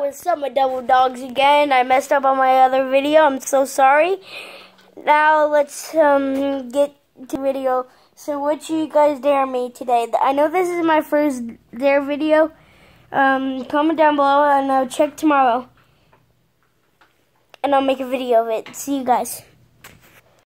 what's up, my double dogs again. I messed up on my other video. I'm so sorry. Now let's get to video. So what you guys dare me today? I know this is my first dare video. Comment down below and I'll check tomorrow. And I'll make a video of it. See you guys.